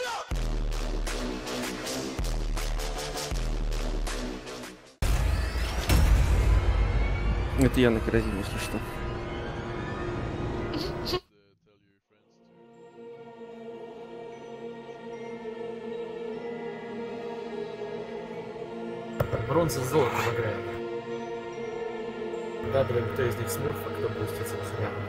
Это я на корзине, если что. Бронза золото обыграет. Гадываем, кто из них смурф, а кто бустится взглядом.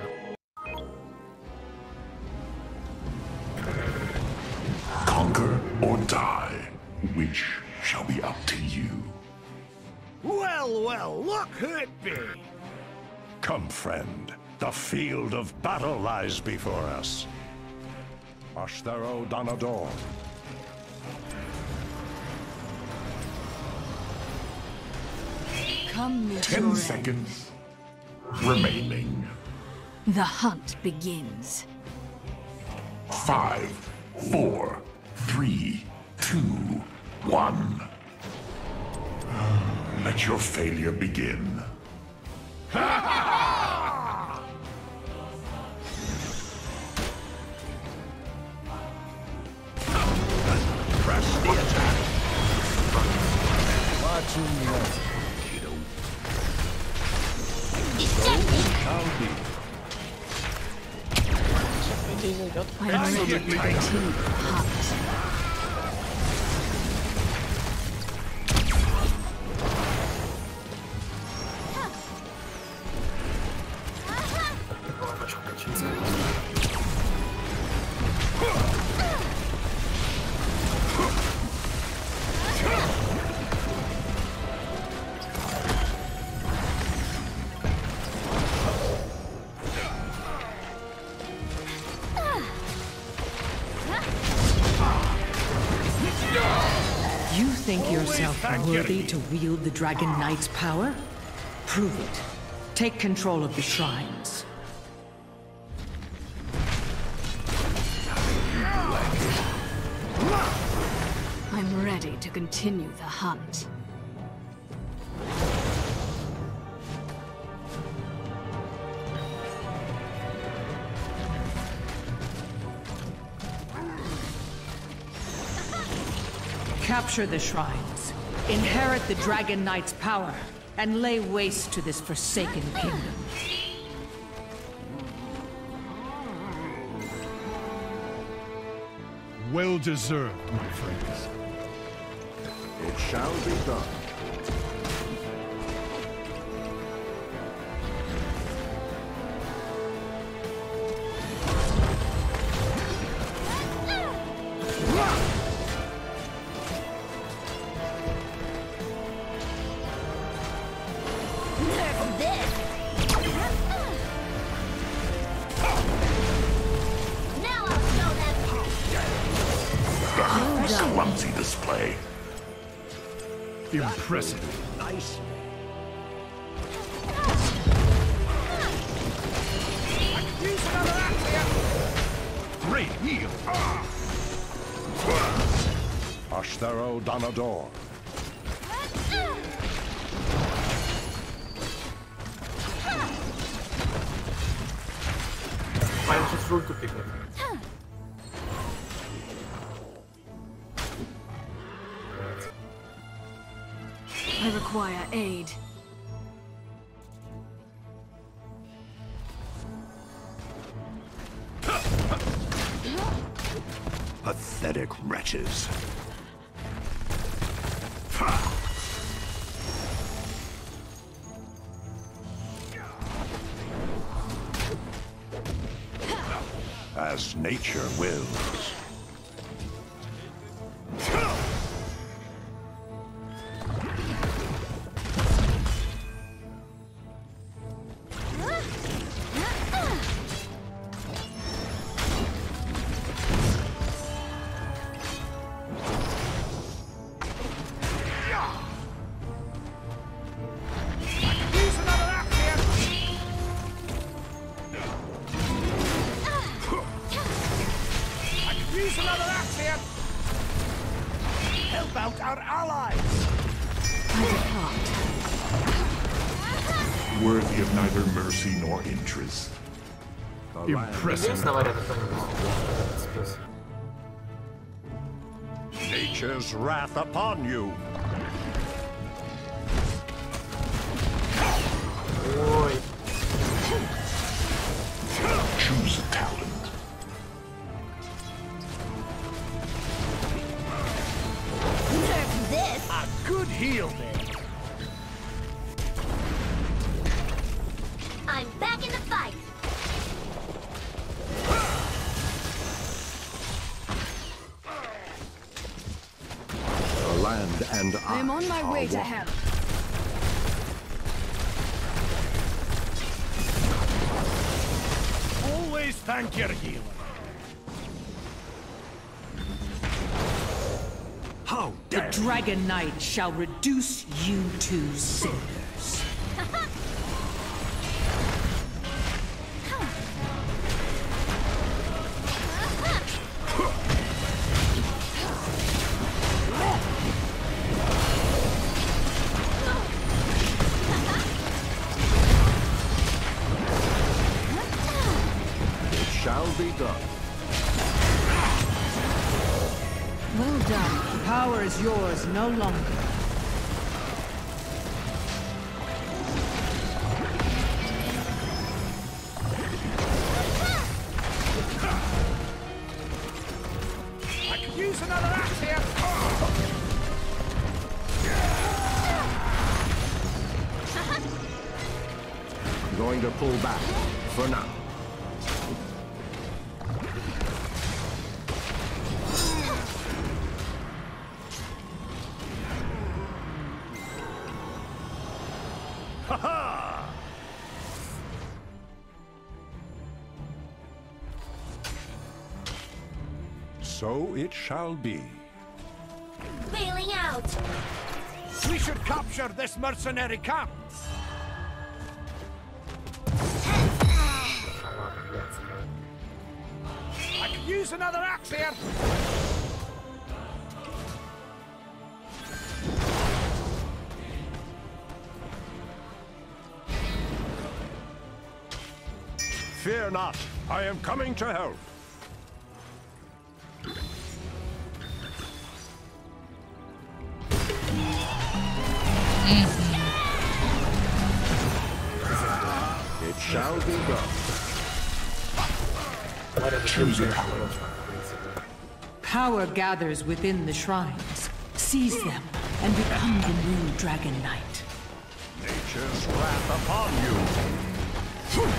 Conquer or die, which shall be up to you. Well, well, look who it be! Come, friend. The field of battle lies before us. Ashtero Donador. Come, 10 seconds remaining. The hunt begins. 5, 4, 3, 2, 1. Let your failure begin. Press the attack. Watching you. I'm ready to continue the hunt. You think yourself worthy to wield the Dragon Knight's power? Prove it. Take control of the shrines. I'm ready to continue the hunt. Capture the shrines, inherit the Dragon Knight's power, and lay waste to this forsaken kingdom. Well deserved, my friends. It shall be done. Clumsy display. Impressive. Nice. Great heal. Ashtero Donador. Fajnie się z żółtu pięknie. I require aid. Pathetic wretches. As nature wills. Help out our allies! I depart. Worthy of neither mercy nor interest. Impressive. Jest na wariatę, to nie jest. Nature's wrath upon you. Ой. Choose a talent. Nerf this! A good heal there. I'm back in the fight! The land and I'm on my way to one. help. Always thank your healer. How The dare you! Dragon Knight shall reduce you to cinders. It shall be done. Well done. Power is yours no longer. I could use another axe here. I'm going to pull back for now. So it shall be. Bailing out! We should capture this mercenary camp. I could use another axe here. Fear not, I am coming to help. It shall be done. Choose a talent. Power gathers within the shrines. Seize them and become the new Dragon Knight. Nature's wrath upon you.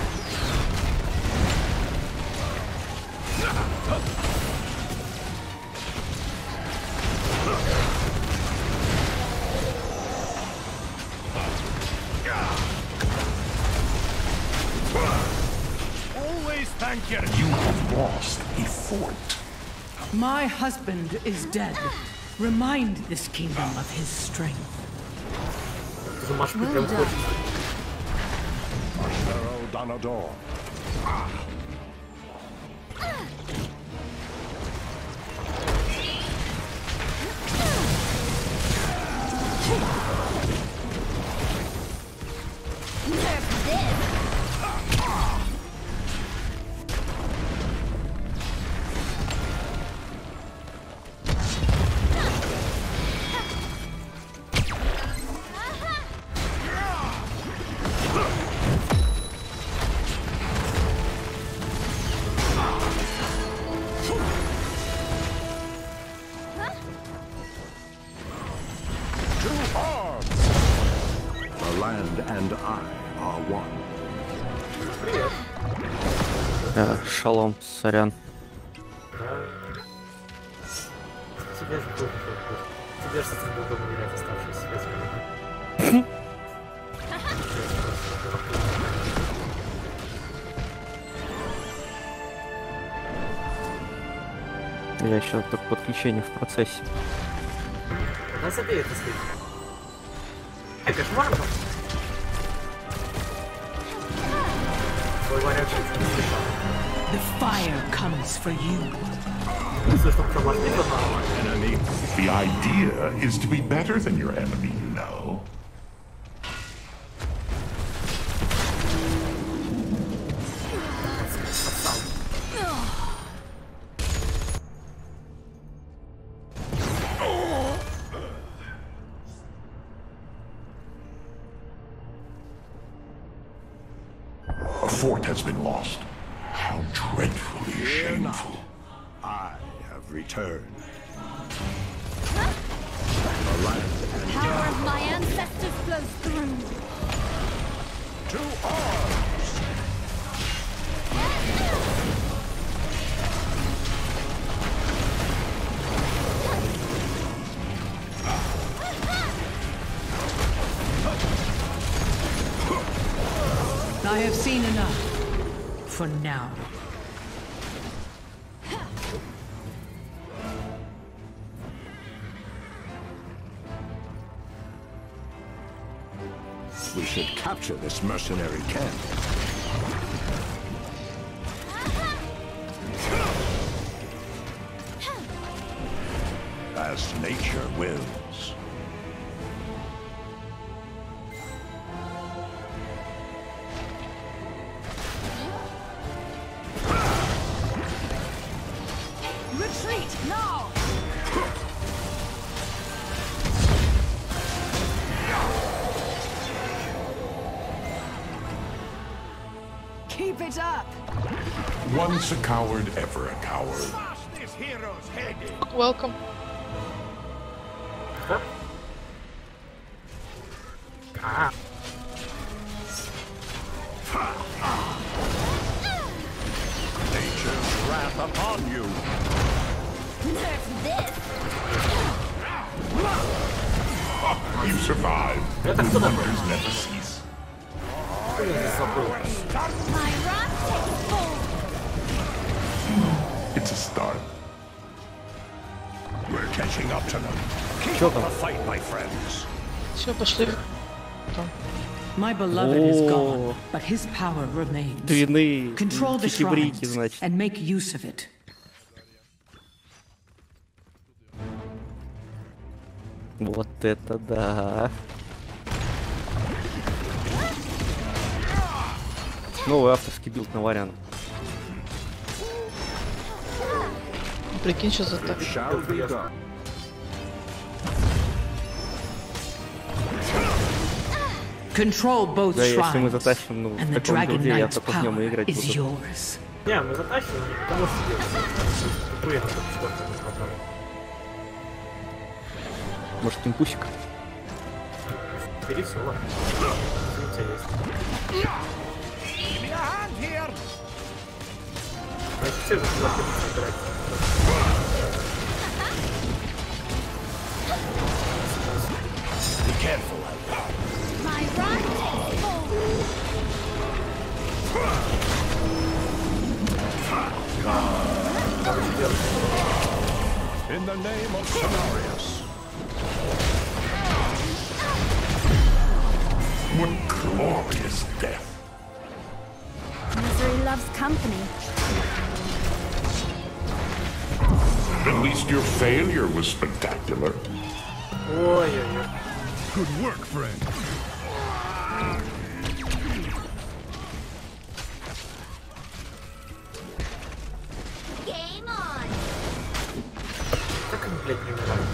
Always thank your You have lost a fort. My husband is dead. Remind this kingdom of his strength. Ты же машешь прям хочешь. Archero Donador. Nerf this! To arms! The land and I are one. Привет. Шалом, сорян. Тебе же тоже тебе же с этим долго умирать оставшиеся 5 минут. Я еще только подключение в процессе. Она забей это слить. Кошмар был? Твой варяг не слышал. The fire comes for you. Не слышал, что машины нормально. Enemy. The idea is to be better than your enemy, you know. fort has been lost. How dreadfully Fear not. shameful. I have returned. The land and Power of my ancestors flows through. to arms! I have seen enough. For now. We should capture this mercenary camp. As nature wills. Retreat now! Keep it up! Once a coward, ever a coward. This hero's head. Welcome. Ah, Nature's wrath upon you. Nerf this! You survived. Wonders never cease. to mnie zabój. My wrath takes full! It's a start. We're catching up to them. Keep Чё up там? the fight, my friends. Все, пошли. My beloved is О. gone, but his power remains. Длины Control the чики-брики, shrines значит. and make use of it. Вот это да. Новый авторский билд на вариант. Прикинь, что за так. Shall be done. Control both Да, если мы shrines, затащим, ну, в and the таком Dragon билде, я Knight's только в нем и power играть is буду. yours. Не, мы затащим, не потому что делаем. Тупые на сколько не хватало. Может, импульсик? Бери все, ладно. У тебя есть. Значит, все же туда собирать. Be careful. My wrath takes full! In the name of Cenarius. What glorious death. Misery loves company. At least your failure was spectacular. Ой-ой-ой. Good work, friend. Game on! Как они, блядь, не умирают?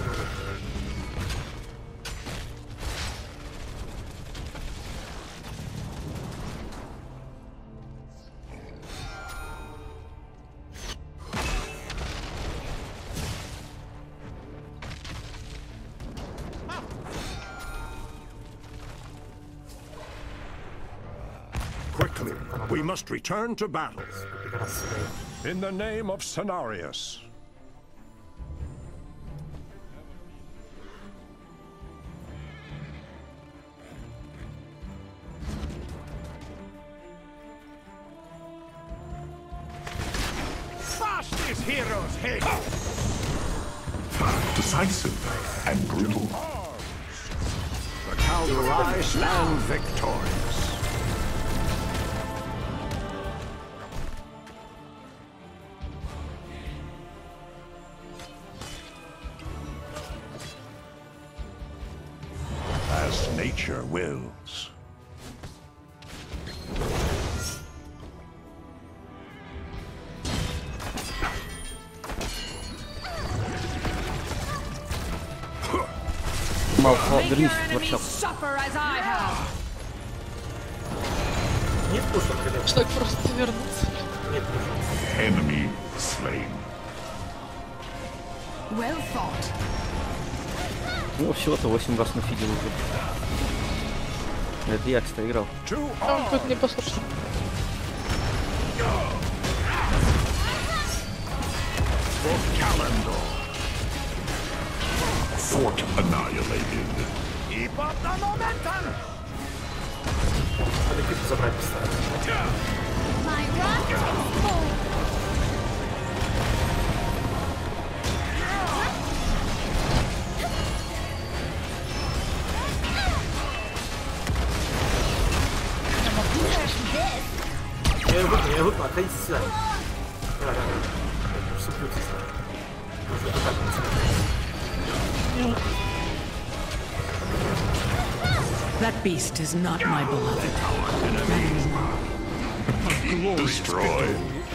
Quickly, we must return to battle. Пидорасы, блядь. In the name of Cenarius. Bash this hero's head! Decisive and brutal. The Calderai stand victorious. As nature wills. Малфа, Make your вернись в enemies воркшоп. suffer as I have. Нет пушек, ребят. Что так просто вернуться? Нет пушек. Enemy slain. Well fought. Ну, всего-то 8 раз нафидел уже. Это я, кстати, играл. Он хоть не послушал. Fort annihilated. Надо кипу забрать постараться. My rock takes full. Я выпал, отходите сюда. Да. Суплюсь сюда. Нужно вот так вот. That beast is not my beloved. Destroyed.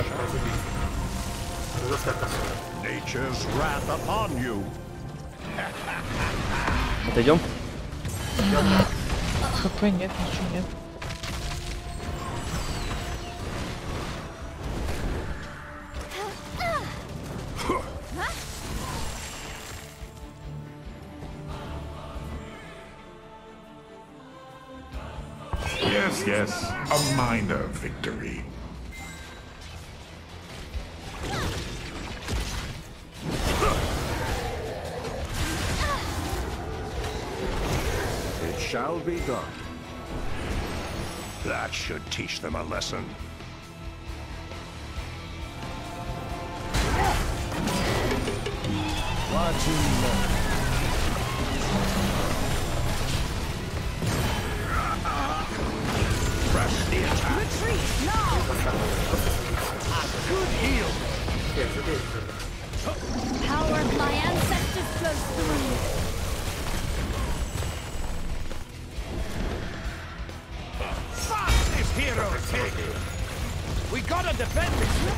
Nature's wrath upon you. Отойдем? ХП нет, ничего нет. Yes, a minor victory. It shall be done. That should teach them a lesson. Press the attack. Retreat now. Good heal. Power of my ancestors flows through. Fast this hero take. We gotta defend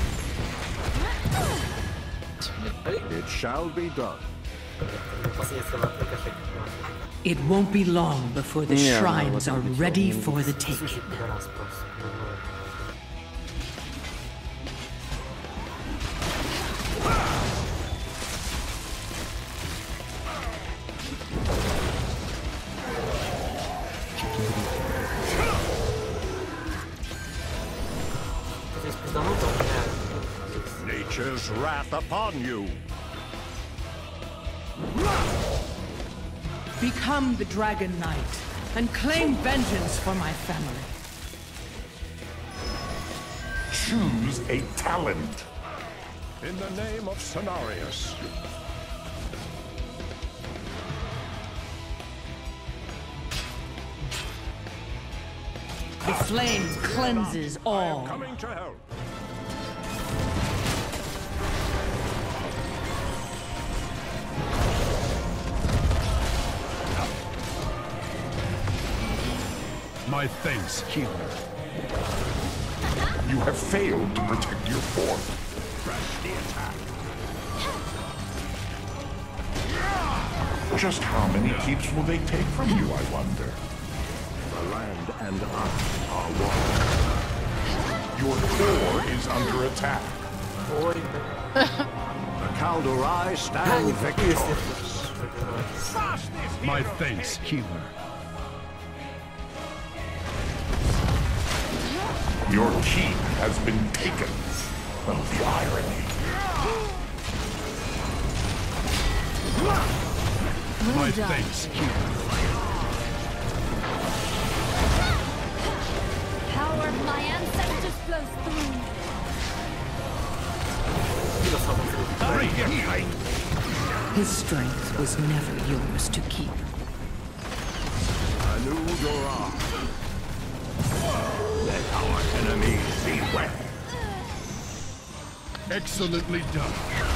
it. It shall be done. It won't be long before the Yeah, shrines what are the ready fuck? for the taking. Nature's wrath upon you. Become the Dragon Knight and claim vengeance for my family. Choose a talent. In the name of Cenarius. The flame cleanses all. Coming to help. My thanks, healer. You have failed to protect your fort. Press the attack. Just how many keeps will they take from you, I wonder? The land and I are one. Your core is under attack. The Calderai stand victorious. My thanks, healer. Your keep has been taken. Oh, the irony. My thanks, healer. Power of my ancestors flows through. His strength was never yours to keep. Anu Dora. Let our enemies be wet. Excellently done.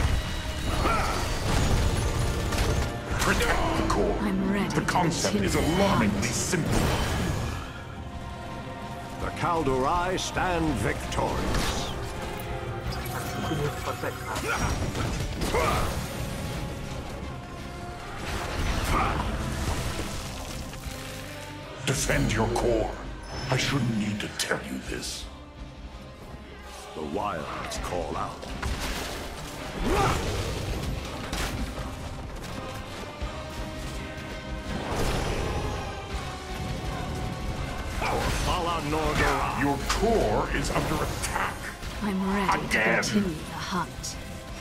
Protect the core. I'm ready The to concept is continue. alarmingly simple. The Calderai stand victorious. Defend your core. I shouldn't need to tell you this. The wilds call out. Your core is under attack. I'm ready Again. to continue the hunt.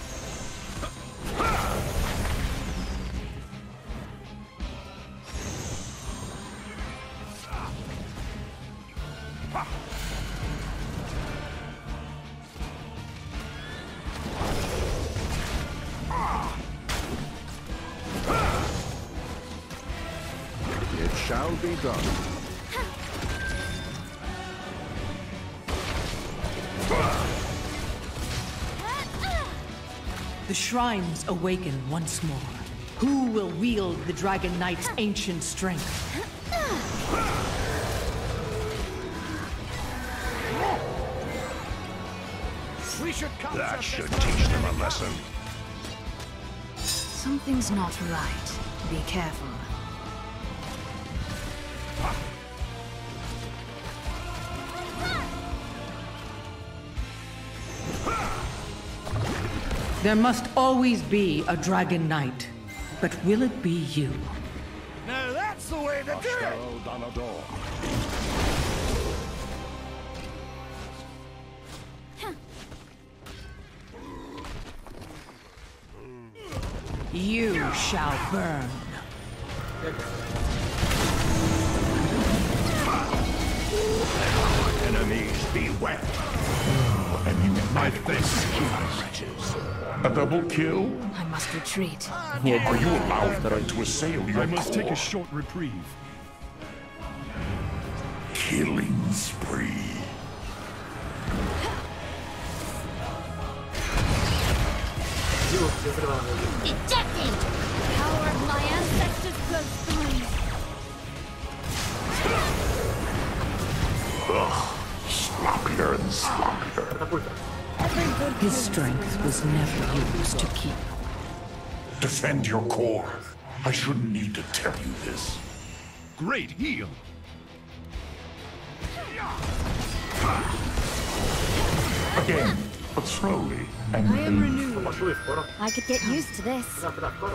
It shall be done. The shrines awaken once more. Who will wield the Dragon Knight's ancient strength? That should teach them a lesson. Something's not right. Be careful. There must always be a Dragon Knight. But will it be you? Now that's the way to do it! Hostile Donador. You shall burn. Enemies beware. And you might face wretches. A double kill? I must retreat. Нет, Are you allowed to assail your I must take core? a short reprieve. Killing spree. Ejecting! Power of my ancestors flows through me. Sloppier and sloppier. His strength was never used to keep. Defend your core. I shouldn't need to tell you this. Great heal! Again, but slowly. And I am renewed. Пошли, скоро. I could get used to this. Куда, скоро?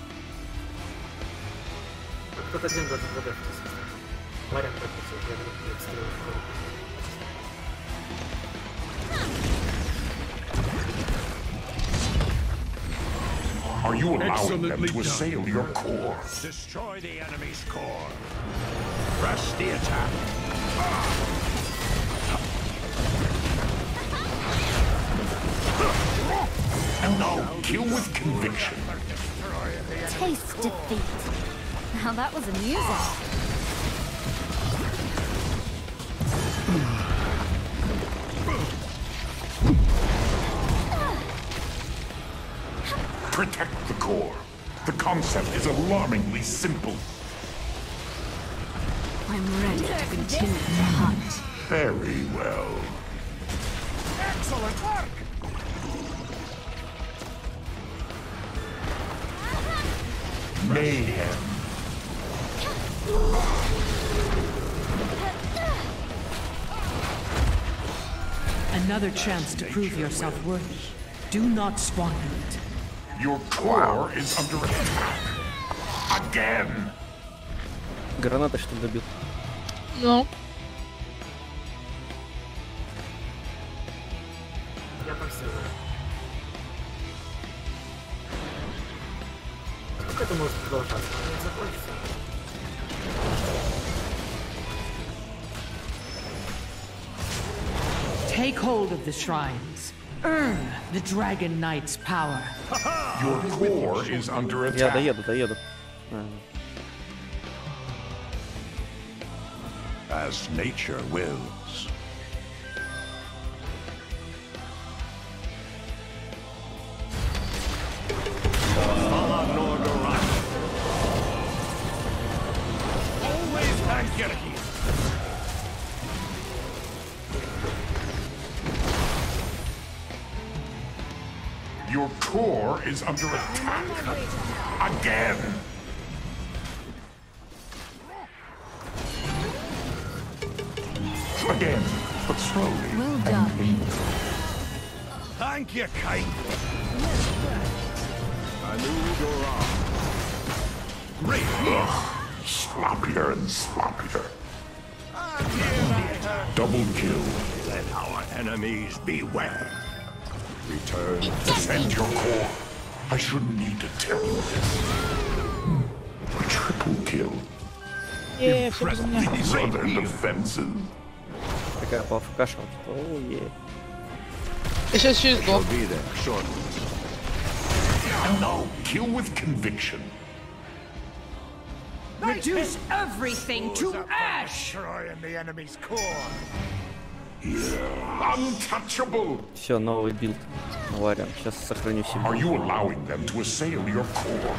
Кто-то один должен задержаться. Вариант практически, я буду стрелять скоро. are you allowing them Excellently to done. assail your core? Destroy the enemy's core. Press the attack. And now, kill with conviction. Taste defeat. Now that was amusing. Protect the core. The concept is alarmingly simple. I'm ready to continue the hunt. Very well. Excellent work! Mayhem. Another chance to prove yourself worthy. Do not squander it. Your core is under attack. Again. Граната что добил. Ну, Я там все. Сколько это может продолжаться? Оно не закончится. Take hold of the shrines. Earn the Dragon Knight's power. Your core is under Я attack. доеду. As nature wills. Always can get it here. Your core is under attack. Again. Again, but slowly Well and done. painfully. Thank you kindly. I knew your arm. Great. Sloppier and sloppier. Double kill. Let our enemies beware. Return to Defend your core. I shouldn't need to tell you this. Triple kill. Все без меня. Southern defenses. Такая АФК-шка. Оу-е. Я сейчас через shall сдох. be there shortly. And now, kill with conviction. Reduce everything to ash! Destroying the enemy's core. Untouchable! Все, новый билд. Варян. Сейчас сохраню себе. Are you allowing them to assail your core?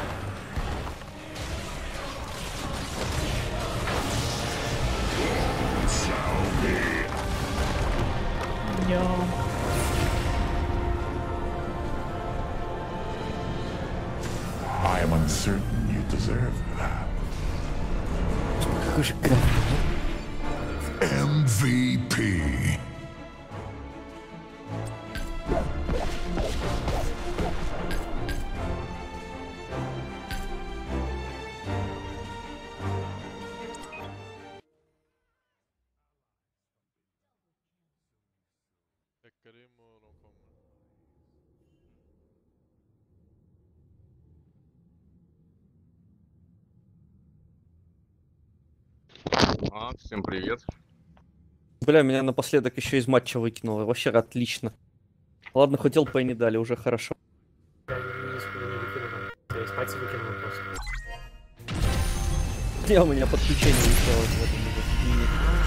I am uncertain you deserve that. Какой же гад. MVP. Всем привет. Бля, меня напоследок еще из матча выкинуло. Вообще отлично. Ладно, хоть ЛП не дали, уже хорошо. Я не выкинул. Я из пальца выкинул просто. У меня подключение не стало в этом.